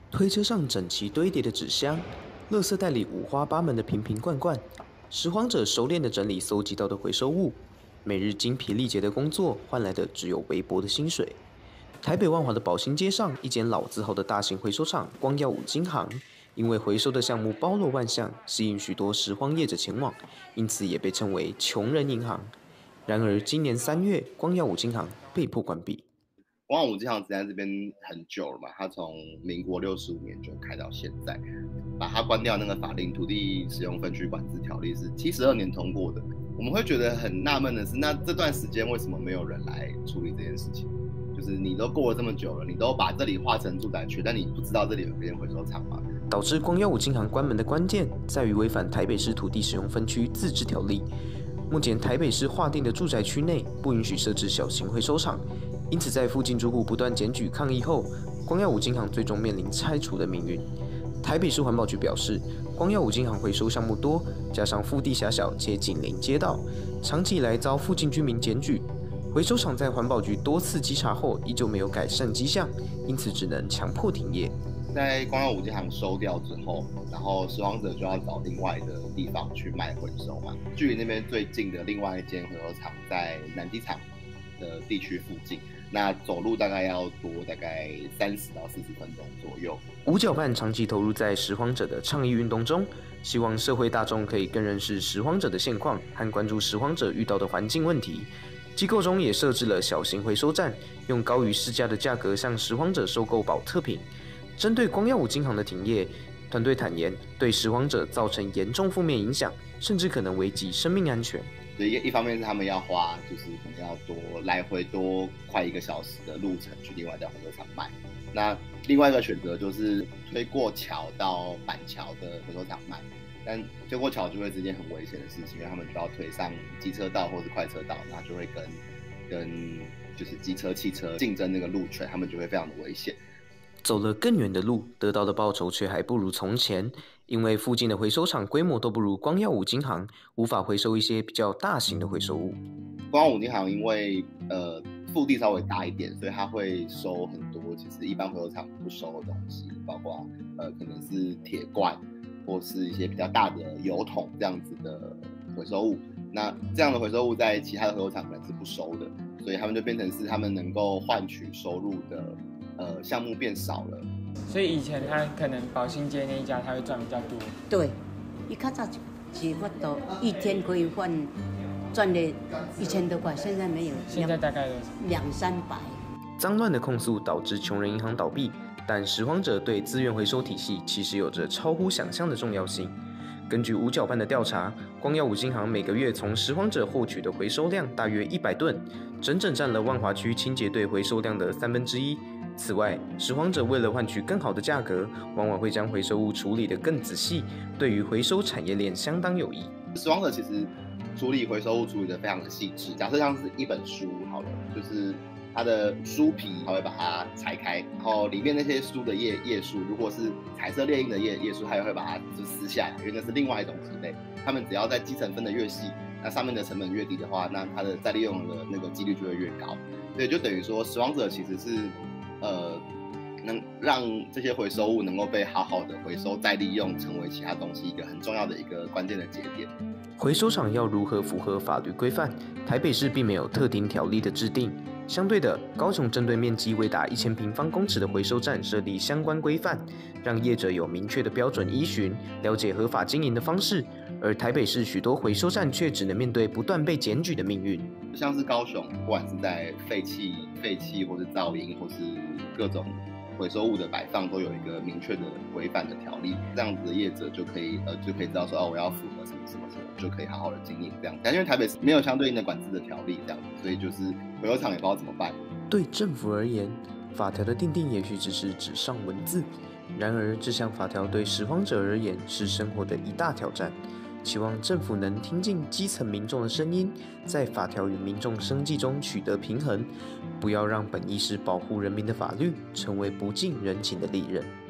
推车上整齐堆叠的纸箱，垃圾袋里五花八门的瓶瓶罐罐，拾荒者熟练地整理搜集到的回收物，每日精疲力竭的工作换来的只有微薄的薪水。台北万华的宝兴街上，一间老字号的大型回收厂光耀五金行，因为回收的项目包罗万象，吸引许多拾荒业者前往，因此也被称为穷人银行。然而，今年3月，光耀五金行被迫关闭。 光耀五金行只在这边很久了嘛，它从民国65年就开到现在，把它关掉那个法令《土地使用分区管制条例》是72年通过的。我们会觉得很纳闷的是，那这段时间为什么没有人来处理这件事情？就是你都过了这么久了，你都把这里划成住宅区，但你不知道这里有边回收厂吗？ 导致光耀五金行关门的关键在于违反台北市土地使用分区自治条例。目前台北市划定的住宅区内不允许设置小型回收厂，因此在附近住户不断检举抗议后，光耀五金行最终面临拆除的命运。台北市环保局表示，光耀五金行回收项目多，加上腹地狭小且紧邻街道，长期以来遭附近居民检举。回收厂在环保局多次稽查后，依旧没有改善迹象，因此只能强迫停业。 在光耀五金行收掉之后，然后拾荒者就要找另外的地方去卖回收嘛。距离那边最近的另外一间回收厂在南机场的地区附近，那走路大概要多大概30到40分钟左右。 五角办长期投入在拾荒者的倡议运动中，希望社会大众可以更认识拾荒者的现况和关注拾荒者遇到的环境问题。机构中也设置了小型回收站，用高于市价的价格向拾荒者收购保特瓶。针对光耀五金行的停业，团队坦言对拾荒者造成严重负面影响，甚至可能危及生命安全。 所以一方面是他们要花，就是可能要多来回多快1个小时的路程去另外一家回收厂卖。那另外一个选择就是推过桥到板桥的回收厂卖，但推过桥就会是一件很危险的事情，因为他们就要推上机车道或是快车道，那就会跟就是机车、汽车竞争那个路权，他们就会非常的危险。 走了更远的路，得到的报酬却还不如从前，因为附近的回收厂规模都不如光耀五金行，无法回收一些比较大型的回收物。 光耀五金行因为腹地稍微大一点，所以它会收很多其实一般回收厂不收的东西，包括可能是铁罐或是一些比较大的油桶这样子的回收物。那这样的回收物在其他的回收厂可能是不收的，所以他们就变成是他们能够换取收入的项目变少了。 所以以前他可能宝兴街那一家他会赚比较多。 对，伊较早是法度一天可以赚了1000多块，现在没有。 现在大概 200-300。 脏乱的控诉导致穷人银行倒闭，但拾荒者对资源回收体系其实有着超乎想象的重要性。根据五角办的调查，光耀五金行每个月从拾荒者获取的回收量大约100吨，整整占了万华区清洁队回收量的1/3。此外，拾荒者为了换取更好的价格，往往会将回收物处理得更仔细，对于回收产业链相当有益。 拾荒者其实处理回收物处理得非常的细致。假设像是一本书好了，就是它的书皮，它会把它拆开，然后里面那些书的页数，如果是彩色列印的页数，它也会把它就撕下来，因为那是另外一种纸类。他们只要在基层分的越细，那上面的成本越低的话，那它的再利用的那个几率就会越高。所以就等于说，拾荒者其实是能让这些回收物能够被好好的回收再利用，成为其他东西一个很重要的一个关键的节点。 回收厂要如何符合法律规范？台北市并没有特定条例的制定。相对的，高雄针对面积未达1000平方公尺的回收站设立相关规范，让业者有明确的标准依循，了解合法经营的方式。而台北市许多回收站却只能面对不断被检举的命运。 像是高雄，不管是在废气或是噪音，或是各种回收物的摆放，都有一个明确的规范的条例，这样子的业者就可以知道说，我要符合什么，就可以好好的经营这样。但因为台北市没有相对应的管制的条例，这样子，所以就是回收厂也不知道怎么办。 对政府而言，法条的订定也许只是纸上文字，然而这项法条对拾荒者而言是生活的一大挑战。期望政府能听进基层民众的声音，在法条与民众生计中取得平衡，不要让本意是保护人民的法律成为不近人情的利刃。